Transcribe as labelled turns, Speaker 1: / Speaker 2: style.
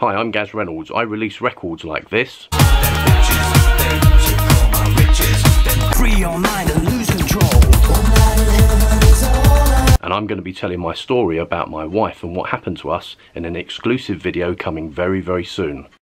Speaker 1: Hi, I'm Gaz Reynolds. I release records like this. Free your mind and lose control. And I'm going to be telling my story about my wife and what happened to us in an exclusive video coming very, very soon.